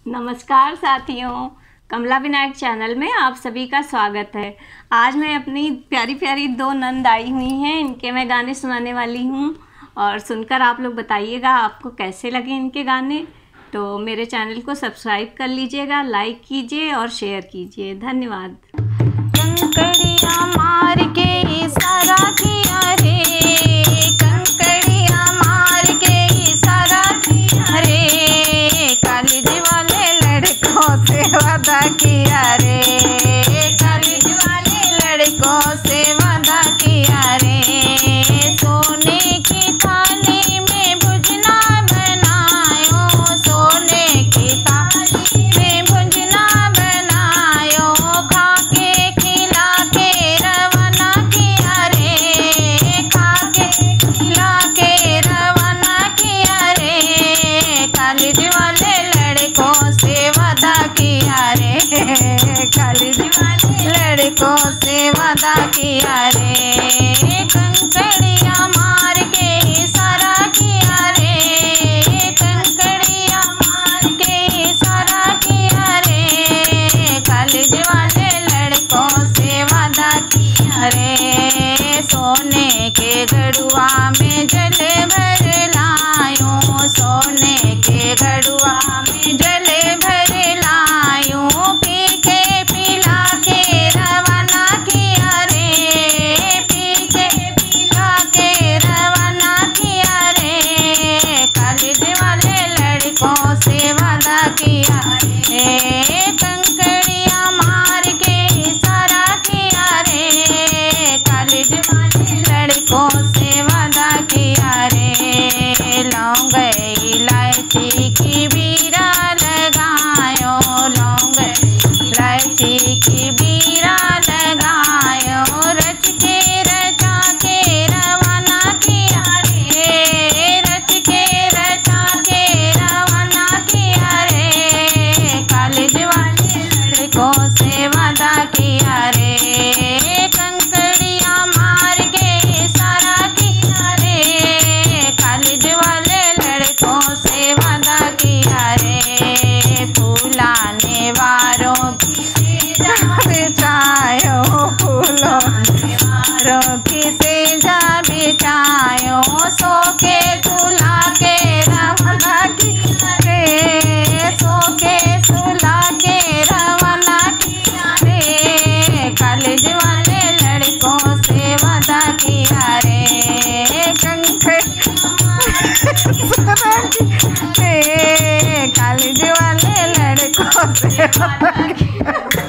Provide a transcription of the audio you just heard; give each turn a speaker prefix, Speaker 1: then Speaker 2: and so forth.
Speaker 1: नमस्कार साथियों, कमला विनायक चैनल में आप सभी का स्वागत है। आज मैं अपनी प्यारी प्यारी दो नंद आई हुई हैं, इनके मैं गाने सुनाने वाली हूँ और सुनकर आप लोग बताइएगा आपको कैसे लगे इनके गाने। तो मेरे चैनल को सब्सक्राइब कर लीजिएगा, लाइक कीजिए और शेयर कीजिए। धन्यवाद।
Speaker 2: कंकड़ियाँ मार के इशारा किया रे, कंकड़ियाँ मार के इशारा किया रे, कॉलेज वाले लड़कों से वादा किया रे, कॉलेज वाले लड़कों से वादा किया रे, सोने की थाली में भुजना बनायो, सोने की थाली में भुजना बनायो, खा के खिला के रवाना किया रे, खा के खिला के रवाना किया रे, कॉलेज वाले लड़कों से वादा किया रे, कॉलेज वाले लड़कों से वादा किया रे, कंकड़ियाँ मार के इशारा किया रे, कंकड़ियाँ मार के इशारा किया रे, कॉलेज वाले लड़कों से वादा किया रे, सोने के गड़ुआ में जल भर लायो, सोने के गड़ुआ में जल भर लायो, पी के पिला के रवाना किया रे, पी के पिला के रवाना किया रे, कॉलेज वाले लड़कों से वादा किया रे, कंकड़ियाँ मार के इशारा किया रे, कॉलेज वाले लड़कों से वादा किया रे, लौंग इलायची की बीरा लगायो, लौंग इलायची की बीरा लगायो, रच के रचा के रवाना किया रे, रच के रचा के रवाना किया रे, कॉलेज वाले लड़कों से वादा किया रे, कंकड़ियाँ मार के इशारा किया रे, कॉलेज वाले लड़कों से वादा किया रे, फूलाने वालों की सेजा बिछायो, फूलाने वालों की सेजा बिछायो, सो के सुला के रवाना किया रे, सो के सुला के रवाना किया रे, कॉलेज वाले लड़कों से वादा किया रे, कॉलेज वाले लड़कों से वादा किया।